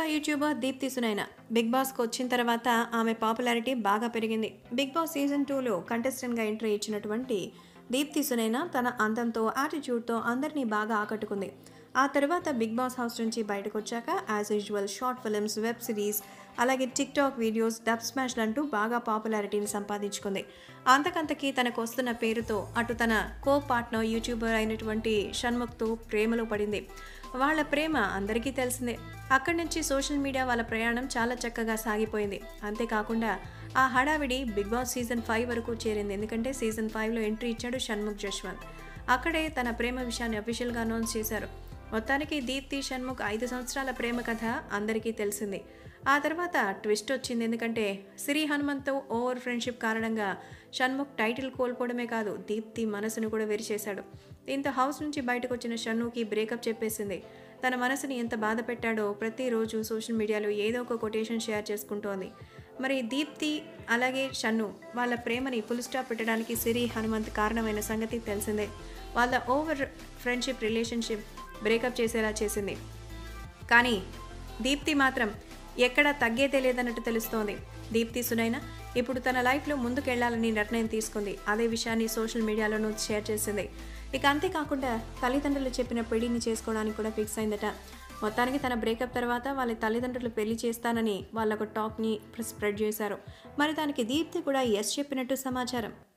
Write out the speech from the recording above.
YouTuber Deepti Sunaina big బాస్‌కి వచ్చిన తర్వాత ఆమె పాపులారిటీ బాగా పెరిగింది. బిగ్ బాస్ సీజన్ 2లో కంటెస్టెంట్‌గా ఎంట్రీ ఇచ్చినటువంటి దీప్తి సునైన తన అందంతో, యాటిట్యూడ్‌తో అందరినీ బాగా ఆకట్టుకుంది. ఆ తర్వాత బిగ్ బాస్ హౌస్ నుంచి బయటకొచ్చాక as usual short films, web series, అలాగే టిక్‌టాక్ వీడియోస్, డబ్ స్మాష్‌లంటూ బాగా పాపులారిటీని సంపాదించుకుంది. అంతకంతకీ తనకొస్తున్న పేరుతో అటు తన కో పార్ట్నర్ యూట్యూబర్ అయినటువంటి షణ్ముఖ్‌తో ప్రేమలో పడింది. వాళ్ళ ప్రేమ అందరికీ తెలిసిందే. అక్కడి నుంచి సోషల్ మీడియా వాళ్ళ ప్రయాణం చాలా చక్కగా సాగిపోయింది. అంతేకాకుండా ఆ హడావిడి బిగ్ బాస్ సీజన్ 5 వరకు చేరింది. ఎందుకంటే సీజన్ 5లో ఎంట్రీ ఇచ్చాడు షణ్ముఖ్ జశ్వంత్. అక్కడే తన ప్రేమ విషయాన్ని అఫీషియల్‌గా అనౌన్స్ చేశారు. మొత్తానికి దీప్తి షణ్ముఖ్ 5 సంవత్సరాల ప్రేమ కథ అందరికీ తెలిసింది. ఆ తర్వాత ట్విస్ట్ వచ్చింది. ఎందుకంటే సిరి హనుమంత్తో ఓవర్ ఫ్రెండ్షిప్ కారణంగా షణ్ముఖ్ టైటిల్ కోల్పోవడమే కాదు, దీప్తి మనసును కూడా విరిచేశాడు. దీంతో హౌస్ నుంచి బయటకు వచ్చిన షణ్నుకి బ్రేకప్ చెప్పేసింది. తన మనసుని ఎంత బాధ పెట్టాడో ప్రతిరోజు సోషల్ మీడియాలో ఏదో ఒక కొటేషన్ షేర్ చేసుకుంటోంది. మరి దీప్తి అలాగే షన్ను వాళ్ళ ప్రేమని ఫుల్ స్టాప్ పెట్టడానికి సిరి హనుమంత్ కారణమైన సంగతి తెలిసిందే. వాళ్ళ ఓవర్ ఫ్రెండ్షిప్ రిలేషన్షిప్ బ్రేకప్ చేసేలా చేసింది. కానీ దీప్తి మాత్రం ఎక్కడా తగ్గేదే లేదన్నట్టు తెలుస్తోంది. దీప్తి సునైన ఇప్పుడు తన లైఫ్లో ముందుకెళ్లాలని నిర్ణయం తీసుకుంది. అదే విషయాన్ని సోషల్ మీడియాలోనూ షేర్ చేసింది. ఇక అంతేకాకుండా తల్లిదండ్రులు చెప్పిన పెళ్లిని చేసుకోవడానికి కూడా ఫిక్స్ అయిందట. మొత్తానికి తన బ్రేకప్ తర్వాత వాళ్ళ తల్లిదండ్రులు పెళ్లి చేస్తానని వాళ్ళొక టాక్ని స్ప్రెడ్ చేశారు. మరి దానికి దీప్తి కూడా ఎస్ చెప్పినట్టు సమాచారం.